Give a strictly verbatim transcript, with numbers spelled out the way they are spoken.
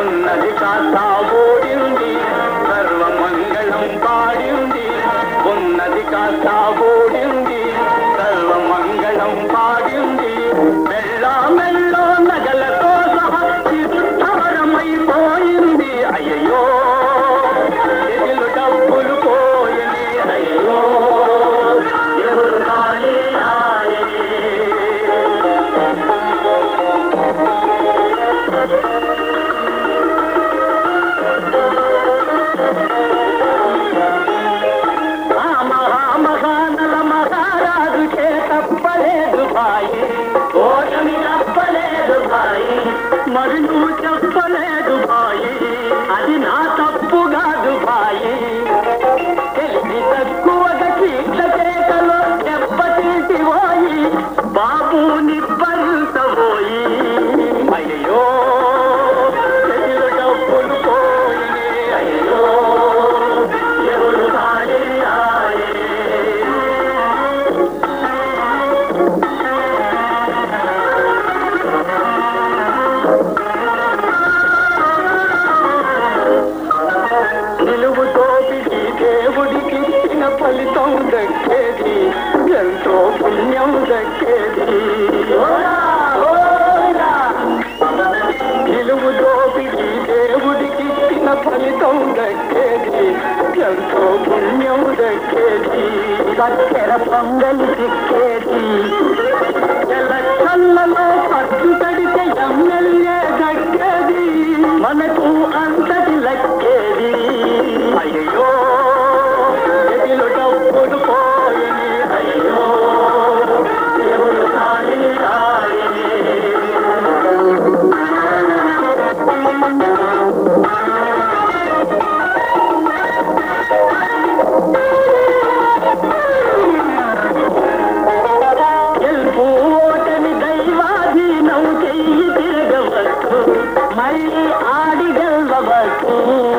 ఉన్నది కాస్త ఓడింది సర్వమంగళం పాడింది ఉన్నది కాస్త ఓడింది సర్వమంగళం పాడింది మెల్ల మెల్ల నగలతో సహా చిరుత్తరమైపోయింది అయ్యో ఎదిలు డబ్బులు పోయిని అయ్యో ఎవరు కాలే మహామహానల మహారాజుకే తప్పలేదు భాయి ఓటమి తప్పలేదు భాయి మరి నువ్వు చెప్పలేదు భాయి అది నా తప్పు కాదు భాయి తెలిసి తక్కువగా చీట్ల చేతలో దెబ్బతీసి పోయి బాబుని భరించబోయి అయ్యో చెల్లు డబ్బులు పోయి అయ్యో ఎవరు కాలే నిలువుతోపిడి దేవుడికి ఇచ్చిన ఫలితం దక్కేది ఎంతో పుణ్యం దక్కేది నిలువు దోపిడి దేవుడికి ఇచ్చిన ఫలితం దక్కేది ఎంతో పుణ్యం దక్కేది చక్కెర పొంగలి చిక్కేది ఎలక్షన్లలో ఖర్చు కడితే ఎమ్మెల్యే దక్కేది మనకు అంతటి లక్కేది అయ్యో ఎదిలో డబ్బులు పోయి అయ్యో ఎవరు కాలి గెలుపు ఓటమి దైవాధీనం చెయ్యి తిరగవచ్చు మళ్ళీ ఆడి గెలవచ్చు